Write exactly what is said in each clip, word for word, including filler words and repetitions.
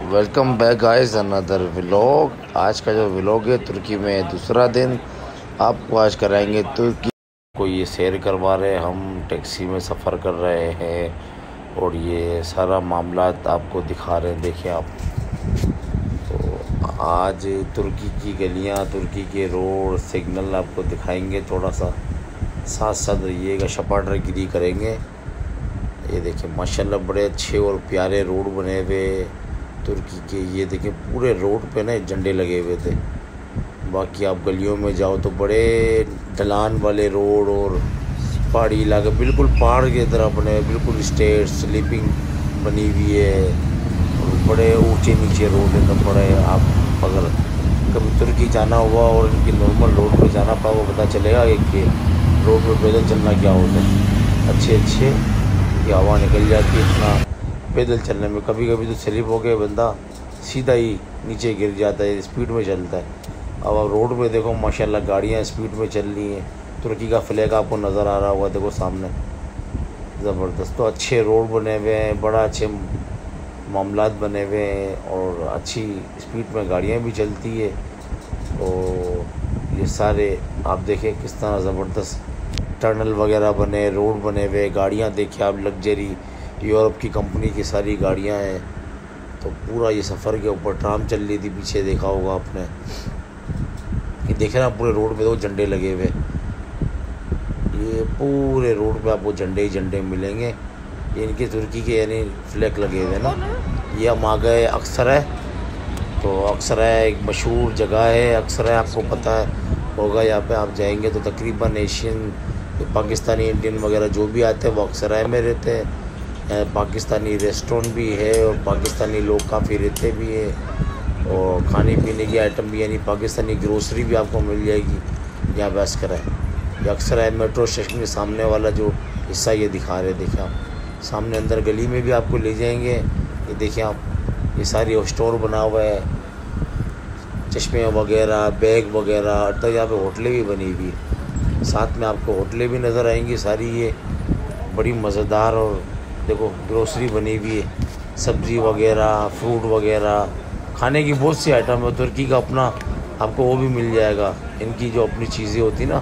Welcome back guys another vlog. आज का जो व्लॉग है तुर्की में दूसरा दिन, आपको आज कराएंगे तुर्की को ये सैर करवा रहे हैं। हम टैक्सी में सफ़र कर रहे हैं और ये सारा मामला आपको दिखा रहे हैं। देखिए आप, तो आज तुर्की की गलियां, तुर्की के रोड सिग्नल आपको दिखाएंगे। थोड़ा सा साथ साथ रहिएगा, शपाटरगिरी करेंगे। ये देखिए माशाल्लाह बड़े अच्छे और प्यारे रोड बने हुए तुर्की के। ये देखिए पूरे रोड पे ना झंडे लगे हुए थे। बाकी आप गलियों में जाओ तो बड़े ढलान वाले रोड और पहाड़ी इलाके, बिल्कुल पहाड़ की तरह बने, बिल्कुल स्टेट स्लीपिंग बनी हुई है और बड़े ऊंचे नीचे रोड एकदम बड़े। आप अगर कभी तुर्की जाना हुआ और इनकी नॉर्मल रोड पे जाना पाओ, पता चलेगा कि रोड पे पैदल चलना क्या होता है। अच्छे अच्छे की हवा निकल जाती है इतना पैदल चलने में। कभी कभी तो स्लिप हो के बंदा सीधा ही नीचे गिर जाता है, स्पीड में चलता है। अब आप रोड पे देखो माशाल्लाह गाड़ियाँ स्पीड में चल रही हैं। तुर्की का फ्लैग आपको नज़र आ रहा होगा, देखो सामने, ज़बरदस्त। तो अच्छे रोड बने हुए हैं, बड़ा अच्छे मामलात बने हुए हैं और अच्छी स्पीड में गाड़ियाँ भी चलती है। तो ये सारे आप देखें किस तरह ज़बरदस्त टनल वगैरह बने, रोड बने हुए, गाड़ियाँ देखिए आप, लग्जरी यूरोप की कंपनी की सारी गाड़ियाँ हैं। तो पूरा ये सफ़र के ऊपर ट्राम चल रही थी, पीछे देखा होगा आपने। ये देखे ना पूरे रोड पे दो झंडे लगे हुए, ये पूरे रोड पे आपको झंडे ही झंडे मिलेंगे। ये इनके तुर्की के यानी फ्लैग लगे हुए ना। ये हम आ गए अक्सर। तो अक्सर एक मशहूर जगह है, अक्सर आपको पता है होगा। यहाँ पे आप जाएंगे तो तकरीबन एशियन, पाकिस्तानी, इंडियन वगैरह जो भी आते हैं वो अक्सर में रहते हैं। पाकिस्तानी रेस्टोरेंट भी है और पाकिस्तानी लोग काफ़ी रहते भी हैं और खाने पीने की आइटम भी यानी पाकिस्तानी ग्रोसरी भी आपको मिल जाएगी यहाँ पे अक्सर है। ये अक्सर है मेट्रो स्टेशन के सामने वाला जो हिस्सा ये दिखा रहे, देखिए आप सामने अंदर गली में भी आपको ले जाएंगे। ये देखिए आप, ये सारी स्टोर बना हुआ है, चश्मे वगैरह, बैग वगैरह, तो यहाँ पे होटलें भी बनी हुई है। साथ में आपको होटलें भी नज़र आएंगी सारी, ये बड़ी मज़ेदार। और देखो ग्रोसरी बनी हुई है, सब्ज़ी वगैरह, फ्रूट वगैरह, खाने की बहुत सी आइटम है। तुर्की का अपना आपको वो भी मिल जाएगा, इनकी जो अपनी चीज़ें होती ना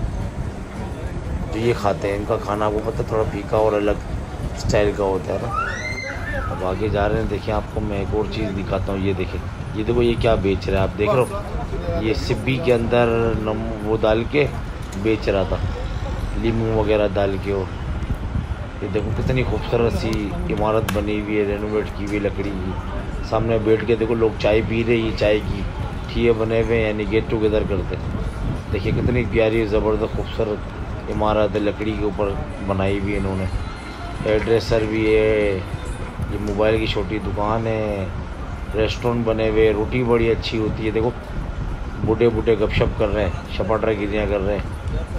जो ये खाते हैं, इनका खाना आपको पता थोड़ा फीका और अलग स्टाइल का होता है ना। अब आगे जा रहे हैं, देखिए आपको मैं एक और चीज़ दिखाता हूँ। ये देखिए, ये देखो ये क्या बेच रहा है, आप देख रहे हो। ये सिब्बी के अंदर नम वो डाल के बेच रहा था, लीमू वगैरह डाल के। और ये देखो कितनी खूबसूरत सी इमारत बनी हुई है, रेनोवेट की हुई लकड़ी की। सामने बैठ के देखो लोग चाय पी रहे हैं, चाय की ठिये बने हुए हैं यानी गेट टुगेदर करते। देखिए कितनी प्यारी ज़बरदस्त खूबसूरत इमारत है, लकड़ी के ऊपर बनाई हुई है इन्होंने। एड्रेसर भी है, ये मोबाइल की छोटी दुकान है, रेस्टोरेंट बने हुए, रोटी बड़ी अच्छी होती है। देखो बूढ़े बूढ़े गपशप कर रहे हैं, शपाटरगिरियाँ कर रहे हैं।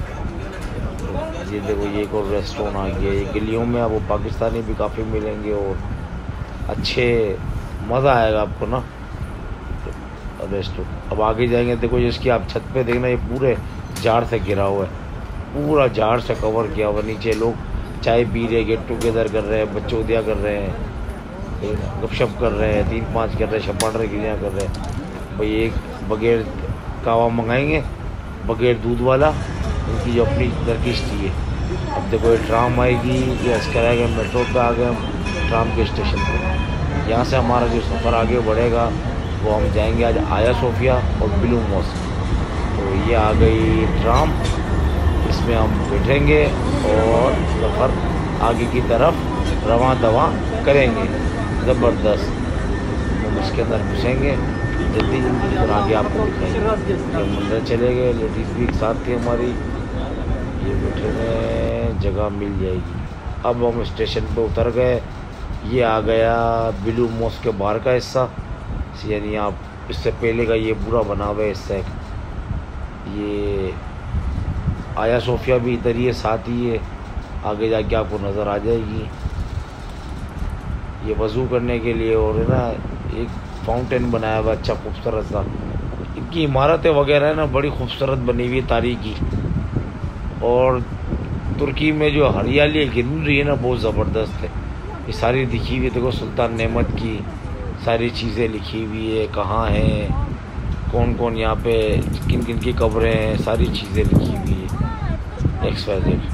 ये देखो ये एक और रेस्टोरेंट आ गया। ये गलियों में आपको पाकिस्तानी भी काफ़ी मिलेंगे और अच्छे, मज़ा आएगा आपको ना रेस्टोरेंट। अब आगे जाएंगे, देखो जिसकी आप छत पे देखना, ये पूरे झाड़ से घिरा हुआ है, पूरा झाड़ से कवर किया हुआ। नीचे लोग चाय पी रहे, गेट टुगेदर कर रहे हैं, बच्चोदियाँ कर रहे हैं, गपशप कर रहे हैं, तीन पाँच कर रहे हैं, शपाटरगिरियाँ कर रहे हैं। भाई एक बगैर कावा मंगाएंगे, बगैर दूध वाला, उनकी जो अपनी तरकीश थी है। अब देखो ये ट्राम आएगी, ये अस्कर आएगा, मेट्रो पे आ गए ट्राम के स्टेशन पे। यहाँ से हमारा जो सफ़र आगे बढ़ेगा वो हम जाएंगे आज आया सोफिया और ब्लू मॉस्क। तो ये आ गई ट्राम, इसमें हम बैठेंगे और सफ़र आगे की तरफ रवां दवा करेंगे। ज़बरदस्त, हम इसके अंदर घुसेंगे जल्दी जल्दी और आगे आपको दिखाएंगे। हम अंदर चले गए, लेडीज़ भी एक साथ थी हमारी, ये बैठे में जगह मिल जाएगी। अब हम स्टेशन पे उतर गए। ये आ गया ब्लू मॉस्क के बाहर का हिस्सा, यानी आप इससे पहले का ये पूरा बना हुआ है हिस्सा। ये आया सोफिया भी इधर ही है, साथ ही है, आगे जाके आपको नज़र आ जाएगी। ये वज़ू करने के लिए और है ना एक फाउंटेन बनाया हुआ अच्छा खूबसूरत सा। इनकी इमारतें वगैरह है ना बड़ी खूबसूरत बनी हुई है, तारीखी। और तुर्की में जो हरियाली गिर रही है ना बहुत ज़बरदस्त है। ये सारी दिखी हुई, देखो सुल्तान नेमत की सारी चीज़ें लिखी हुई है, कहाँ है, कौन कौन यहाँ पे किन किन की कब्रें हैं, सारी चीज़ें लिखी हुई है। एक्स वाई जेड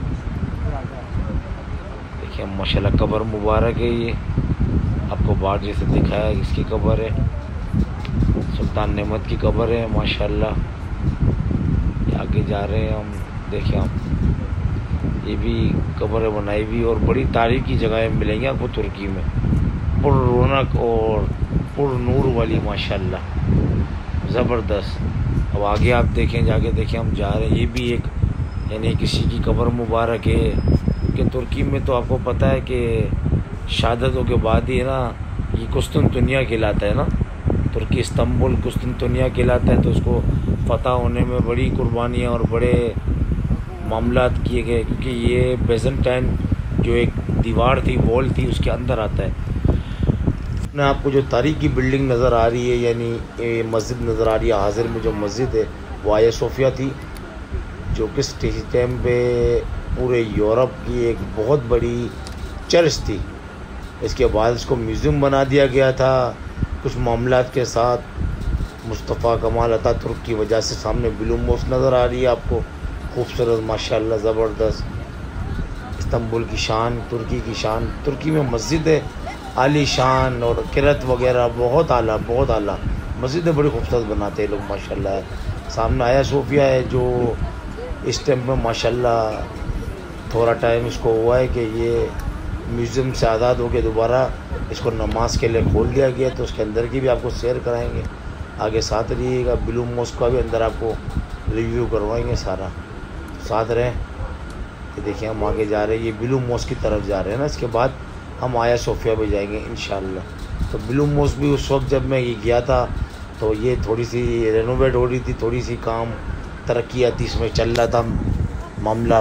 देखिए माशाल्लाह कब्र मुबारक है। ये आपको बाहर जैसे दिखाया इसकी कब्र है, सुल्तान नेमत की कब्र है माशाल्लाह। आगे जा रहे हैं हम, देखिए हम ये भी कब्र बनाई हुई और बड़ी तारीखी जगहें मिलेंगी आपको तुर्की में, पुर रौनक और पुर नूर वाली माशाल्लाह ज़बरदस्त। अब आगे आप देखें, जाके देखें हम जा रहे हैं, ये भी एक यानी किसी की कब्र मुबारक है। क्योंकि तुर्की में तो आपको पता है कि शहादतों के बाद ही ना ये कुस्तुनतुनिया कहलाता है ना, तुर्की इस्तांबुल कुस्तुनतुनिया कहलाता है। तो उसको फ़तह होने में बड़ी कुर्बानियाँ और बड़े मामलात किए गए, क्योंकि ये बेज़ेंटाइन जो एक दीवार थी, वॉल थी, उसके अंदर आता है ना। आपको जो तारीखी बिल्डिंग नज़र आ रही है, यानी ये मस्जिद नज़र आ रही है, हाजिर में जो मस्जिद है वो आया सोफिया थी, जो किस टाइम पे पूरे यूरोप की एक बहुत बड़ी चर्च थी। इसके बाद इसको म्यूज़ियम बना दिया गया था कुछ मामलात के साथ। मुस्तफ़ा कमाल अतातुर्क की वजह से सामने ब्लू मॉस्क नज़र आ रही है आपको, खूबसूरत माशाल्लाह ज़बरदस्त। इस्तांबुल की शान, तुर्की की शान, तुर्की में मस्जिद है आली शान और किरत वगैरह बहुत आला बहुत आला मस्जिदें बड़ी खूबसूरत बनाते हैं लोग माशाल्लाह। सामने आया सोफिया है जो इस टाइम में माशाल्लाह थोड़ा टाइम इसको हुआ है कि ये म्यूज़ियम से आज़ाद हो के दोबारा इसको नमाज के लिए खोल दिया गया, तो उसके अंदर की भी आपको शेयर कराएंगे। आगे साथ रहिएगा, ब्लू मॉस्क का भी अंदर आपको रिव्यू करवाएंगे सारा, साथ रहें। ये देखिए हम आगे जा रहे हैं, ये ब्लू मॉस्क की तरफ जा रहे हैं ना, इसके बाद हम आया सोफिया पे जाएंगे इंशाल्लाह। तो ब्लू मॉस्क भी उस वक्त जब मैं ये गया था तो ये थोड़ी सी रेनोवेट हो रही थी, थोड़ी सी काम तरक्की आती इसमें चल रहा था मामला।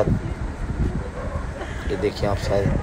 ये देखिए आप सारे,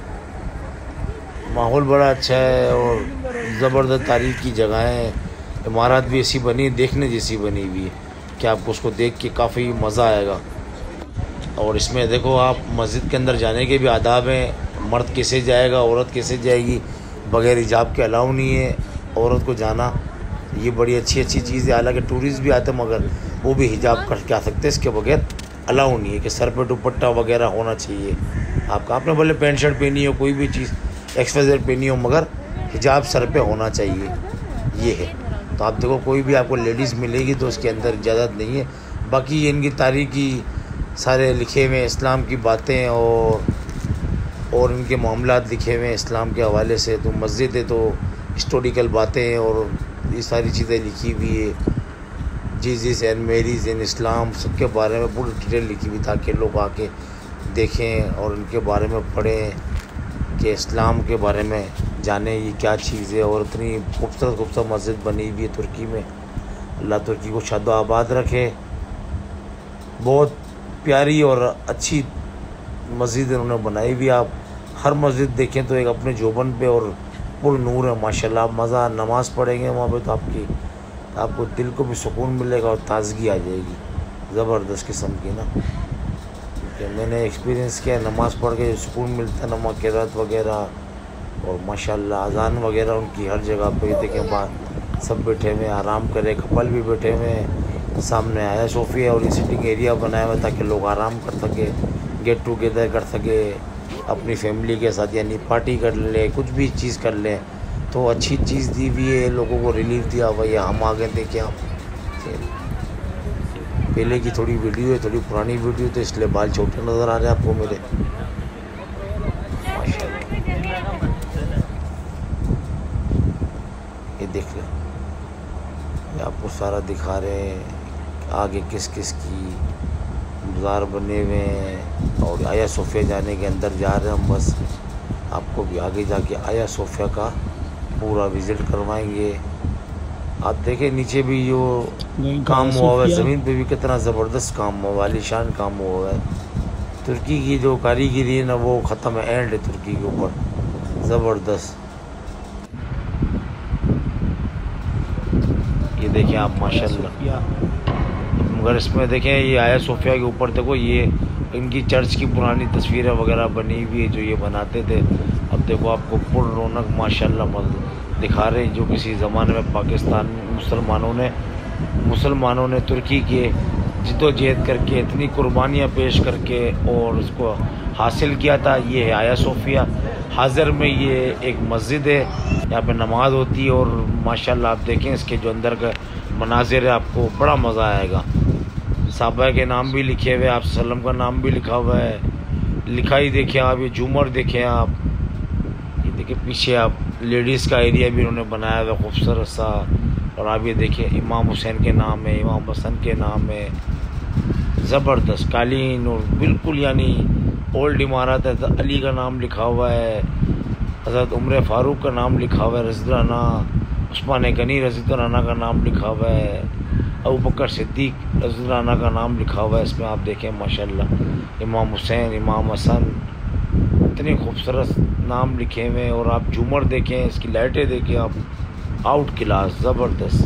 माहौल बड़ा अच्छा है और ज़बरदस्त तारीख की जगह है। इमारत भी ऐसी बनी, देखने जैसी बनी हुई है कि आपको उसको देख के काफ़ी मज़ा आएगा। और इसमें देखो आप मस्जिद के अंदर जाने के भी आदाब हैं, मर्द कैसे जाएगा, औरत कैसे जाएगी, बग़ैर हिजाब के अलाउ नहीं है औरत को जाना। ये बड़ी अच्छी अच्छी चीज़ है। हालांकि टूरिस्ट भी आते मगर वो भी हिजाब करके आ सकते हैं, इसके बगैर अलाउ नहीं है कि सर पे दुपट्टा वगैरह होना चाहिए आपका। आपने बोले पैंट शर्ट पहनी हो, कोई भी चीज़ एक्सवाइज़र पहनी हो, मगर हिजाब सर पे होना चाहिए, ये है। तो आप देखो कोई भी आपको लेडीज़ मिलेगी तो उसके अंदर इजाज़त नहीं है। बाकी ये इनकी तारीखी सारे लिखे हुए इस्लाम की बातें और और इनके मामलात लिखे हुए इस्लाम के हवाले से। तो मस्जिद है तो हिस्टोरिकल बातें और ये सारी चीज़ें लिखी हुई है, Jesus and Mary's in Islam, सबके बारे में पूरी डिटेल लिखी हुई ताकि लोग आके देखें और इनके बारे में पढ़ें कि इस्लाम के बारे में जाने ये क्या चीज़ है। और इतनी खूबसूरत खूबसूरत मस्जिद बनी हुई है तुर्की में। अल्लाह तुर्की को शाद आबाद रखे। बहुत प्यारी और अच्छी मस्जिद इन्होंने बनाई हुई। आप हर मस्जिद देखें तो एक अपने जोबन पे और पुर नूर है माशाल्लाह। मज़ा, नमाज़ पढ़ेंगे वहाँ पे तो आपकी आपको दिल को भी सुकून मिलेगा और ताज़गी आ जाएगी ज़बरदस्त किस्म की ना। कि मैंने एक्सपीरियंस किया, नमाज़ पढ़ के सुकून मिलता है, नमाज क़िरात वगैरह और माशाल्लाह अज़ान वगैरह उनकी हर जगह पे। देखें बाहर सब बैठे हुए आराम करें, कपल भी बैठे हुए सामने आया सोफिया और ये सिटिंग एरिया बनाया हुआ ताकि लोग आराम कर सके, गेट टुगेदर कर सके अपनी फैमिली के साथ, यानी पार्टी कर ले, कुछ भी चीज़ कर ले। तो अच्छी चीज़ दी हुई है, लोगों को रिलीफ दिया हुआ है। हम आगे देखें, आप पहले की थोड़ी वीडियो है, थोड़ी पुरानी वीडियो, तो इसलिए बाल छोटे नज़र आ रहे हैं आपको मेरे माशाल्लाह। ये देख लें, ये आपको सारा दिखा रहे हैं आगे किस किस की मज़ार बने हुए हैं। और आया सोफिया जाने के अंदर जा रहे हैं हम, बस आपको भी आगे जाके आया सोफिया का पूरा विज़िट करवाएंगे। आप देखें नीचे भी जो काम हुआ हुआ है, ज़मीन पे भी कितना ज़बरदस्त काम हुआ, वालीशान काम हुआ है। तुर्की की जो कारीगरी है ना वो ख़त्म है, एंड है तुर्की के ऊपर ज़बरदस्त। ये देखें आप माशाल्लाह। मगर इसमें देखें ये आया सोफिया के ऊपर देखो, ये इनकी चर्च की पुरानी तस्वीरें वगैरह बनी हुई है जो ये बनाते थे। अब देखो आपको पुर रौनक माशाल्लाह दिखा रहे जो किसी ज़माने में पाकिस्तान मुसलमानों ने मुसलमानों ने तुर्की के जिद्दोजहद करके इतनी कुर्बानियाँ पेश करके और उसको हासिल किया था। ये है आया सोफिया। हाज़िर में ये एक मस्जिद है, यहाँ पे नमाज होती है और माशाल्लाह आप देखें इसके जो अंदर का मनाजिर है, आपको बड़ा मज़ा आएगा। साहबा के नाम भी लिखे हुए, आप सल्लम का नाम भी लिखा हुआ है। लिखाई देखें आप, ये झूमर देखें आप, ये देखिए पीछे आप लेडीज़ का एरिया भी उन्होंने बनाया हुआ खूबसूरत सा। और आप ये देखिए इमाम हुसैन के नाम है, इमाम हसन के नाम है, ज़बरदस्त कालीन और बिल्कुल यानी ओल्ड इमारत है। अली का नाम लिखा हुआ है, हज़रत उमर फ़ारूक का नाम लिखा हुआ है, रज़ियल्लाहु अन्हु, उस्मान गनी रज़ियल्लाहु अन्हु का नाम लिखा हुआ है, अबू बकर सिद्दीक रज़ियल्लाहु अन्हु का नाम लिखा हुआ है। इसमें आप देखें माशाल्लाह इमाम हुसैन, इमाम हसन, इतने खूबसूरत नाम लिखे हुए हैं। और आप झूमर देखें, इसकी लाइटें देखें आप, आउट क्लास ज़बरदस्त।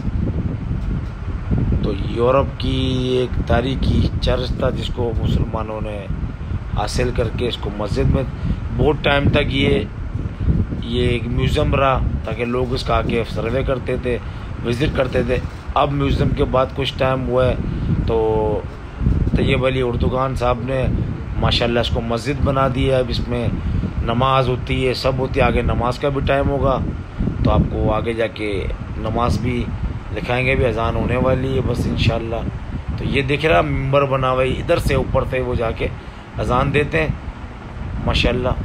तो यूरोप की एक तारीखी चर्च था जिसको मुसलमानों ने हासिल करके इसको मस्जिद में बहुत टाइम तक ये ये एक म्यूज़ियम रहा, ताकि लोग इसका आके सर्वे करते थे, विज़िट करते थे। अब म्यूज़ियम के बाद कुछ टाइम हुआ है तो तैयब अली उर्दुगान साहब ने माशाल्लाह इसको मस्जिद बना दी है। अब इसमें नमाज होती है, सब होती है। आगे नमाज का भी टाइम होगा तो आपको आगे जाके नमाज भी दिखाएंगे, भी अजान होने वाली है बस इंशाल्लाह। तो ये दिख रहा मिंबर बना हुआ है, इधर से ऊपर से वो जाके अजान देते हैं माशाल्लाह।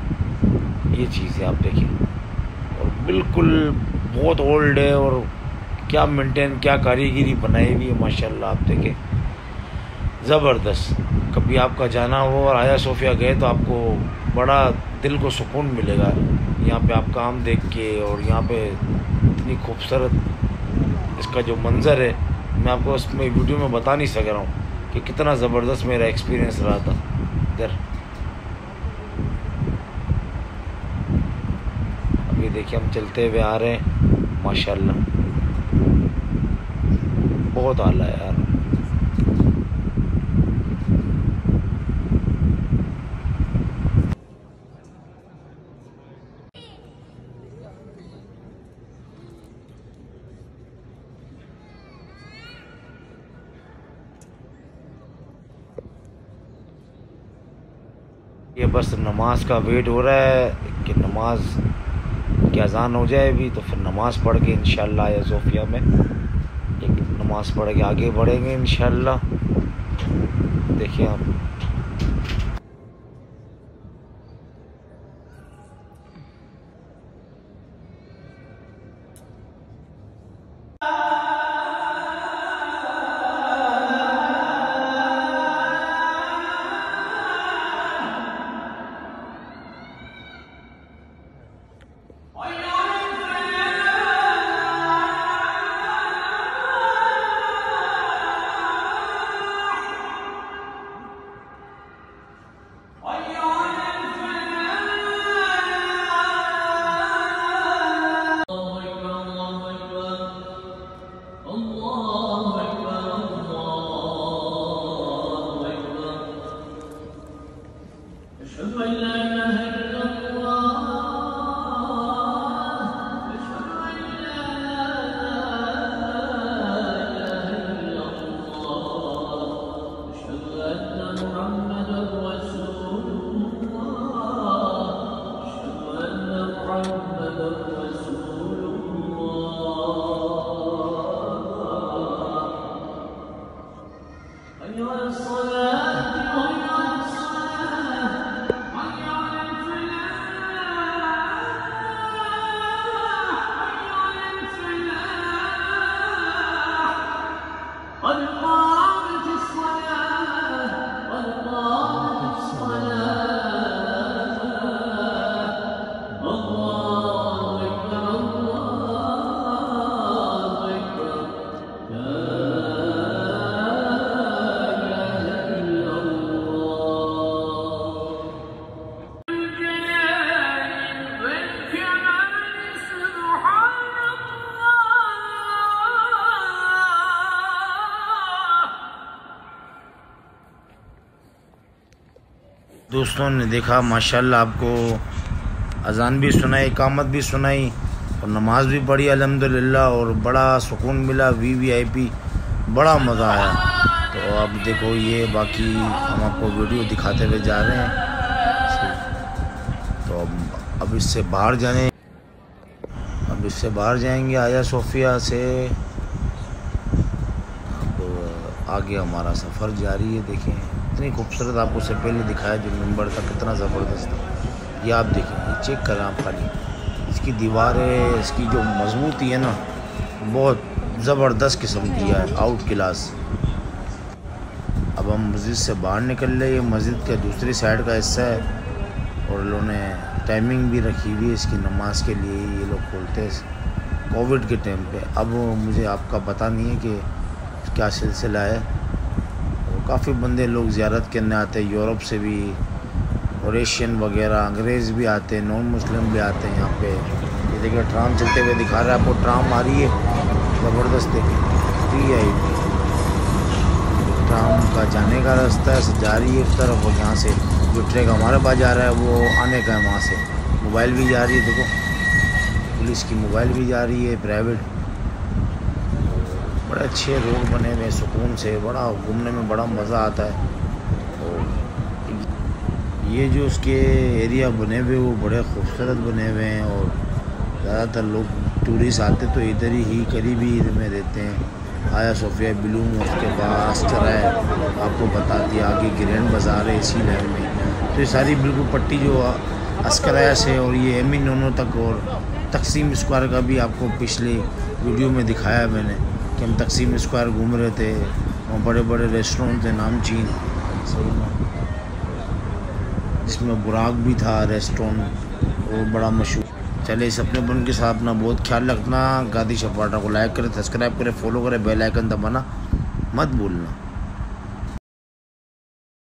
ये चीज़ है आप देखिए, और बिल्कुल बहुत ओल्ड है और क्या मेंटेन, क्या कारीगरी बनाई हुई है माशाल्लाह। आप देखें ज़बरदस्त। कभी आपका जाना हो और आया सोफिया गए तो आपको बड़ा दिल को सुकून मिलेगा यहाँ पे आप काम देख के। और यहाँ पे इतनी खूबसूरत इसका जो मंज़र है, मैं आपको उसमें वीडियो में बता नहीं सक रहा हूँ कि कितना ज़बरदस्त मेरा एक्सपीरियंस रहा था इधर। अभी देखिए हम चलते हुए आ रहे हैं माशाल्लाह, बहुत आला है यार। ये बस नमाज का वेट हो रहा है कि नमाज की अजान हो जाए भी, तो फिर नमाज पढ़ के इंशाल्लाह आया सोफिया में एक नमाज पढ़ के आगे बढ़ेंगे इंशाल्लाह। देखिए आप दोस्तों ने देखा माशाल्लाह, आपको अजान भी सुनाई, इकामत भी सुनाई और नमाज भी पढ़ी अल्हम्दुलिल्लाह और बड़ा सुकून मिला। वी वी आई पी बड़ा मज़ा आया। तो अब देखो ये बाकी हम आपको वीडियो दिखाते हुए जा रहे हैं। तो अब अब इससे बाहर जाने अब इससे बाहर जाएंगे आया सोफिया से। अब आगे हमारा सफ़र जारी है। देखें इतनी खूबसूरत आपको से पहले दिखाया जो मिंबर था कितना ज़बरदस्त था। ये आप देखें, ये चेक करें आप खाली इसकी दीवारें, इसकी जो मजबूती है ना बहुत ज़बरदस्त किस्म की है, आउट क्लास। अब हम मस्जिद से बाहर निकल रहे। ये मस्जिद के दूसरी साइड का हिस्सा है और इन्होंने टाइमिंग भी रखी हुई है इसकी नमाज के लिए। ये लोग खोलते हैं कोविड के टाइम पे। अब मुझे आपका पता नहीं है कि क्या सिलसिला है। और काफ़ी बंदे लोग ज़ियारत करने आते हैं, यूरोप से भी और एशियन वगैरह, अंग्रेज़ भी आते हैं, नॉन मुस्लिम भी आते हैं यहाँ पे। ये देखिए ट्राम चलते हुए दिखा रहा है आपको, ट्राम आ रही है ज़बरदस्त। देखिए वी आई पी ट्राम का जाने का रास्ता है, जा रही है उस तरफ। और यहाँ से जो ट्रक हमारे पास जा रहा है वो आने का है वहाँ से। मोबाइल भी जा रही है, देखो पुलिस की मोबाइल भी जा रही है प्राइवेट। बड़े अच्छे रोड बने हुए सुकून से, बड़ा घूमने में बड़ा मज़ा आता है। और ये जो उसके एरिया बने हुए वो बड़े खूबसूरत बने हुए हैं और ज़्यादातर लोग टूरिस्ट आते तो इधर ही करीबी में रहते हैं। आया सोफिया ब्लू उसके पास चला है, आपको बता दिया। आगे ग्रैंड बाज़ार है इसी लाइन में। तो ये सारी बिल्कुल पट्टी जो अस्कराया से और ये एमी नोनो तक और तकसीम स्क्वायर का भी आपको पिछले वीडियो में दिखाया मैंने कि हम तकसीम स्क्वायर घूम रहे थे। वहाँ बड़े बड़े रेस्टोरेंट थे नामचीन, जिसमें बुराक भी था रेस्टोरेंट और बड़ा मशहूर। चले इस अपने बन के साथ अपना बहुत ख्याल रखना। गादी शफाटा को लाइक करें, सब्सक्राइब करें, फॉलो करें, बेल आइकन दबाना मत भूलना।